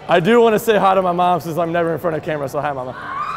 I do want to say hi to my mom since I'm never in front of camera, so hi, Mama.